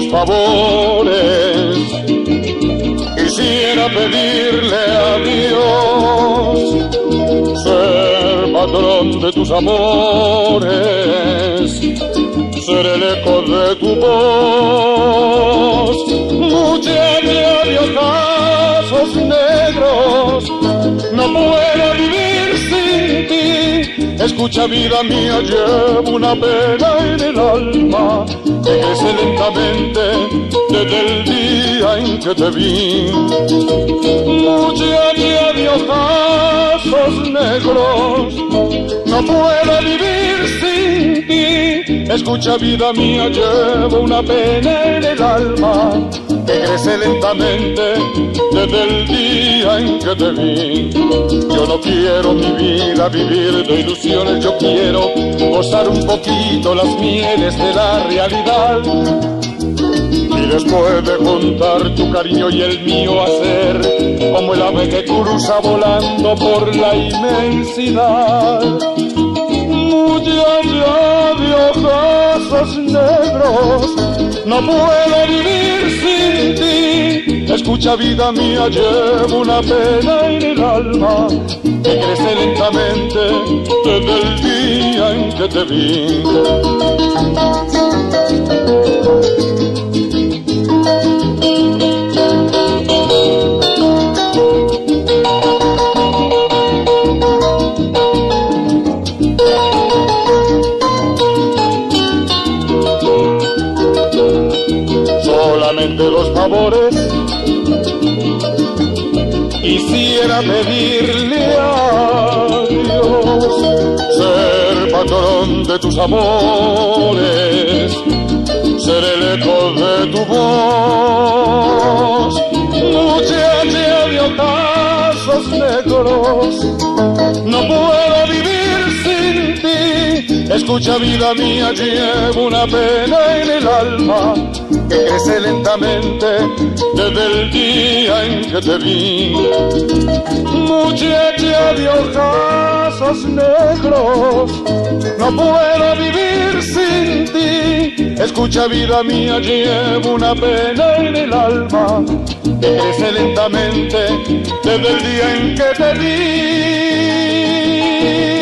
favores. Quisiera pedirle a Dios ser patrón de tus amores, ser el eco de tu voz. Muchacha de ojazos negros, no puedo vivir sin ti. Escucha, vida mía, llevo una pena en el alma que crece lentamente desde el día en que te vi. Muchacha de ojazos negros, no puedo vivir sin ti. Escucha, vida mía, llevo una pena en el alma que crece lentamente desde el día en que te vi. Yo no quiero mi vida vivir de ilusiones, yo quiero gozar un poquito las mieles de la realidad. Y después de juntar tu cariño y el mío, hacer como el ave que cruza volando por la inmensidad. Muchacha de ojazos negros, no puedo vivir sin ti. Escucha, vida mía, llevo una pena en el alma que crece lentamente desde el día en que te vi. Solamente los favores quisiera pedirle a Dios, ser patrón de tus amores, ser el eco de tu voz. Muchacha de ojazos negros, no puedo vivir sin ti. Escucha, vida mía, llevo una pena en el alma que crece lentamente desde el día en que te vi. Muchacha de ojazos negros, no puedo vivir sin ti. Escucha, vida mía, llevo una pena en el alma que crece lentamente desde el día en que te vi.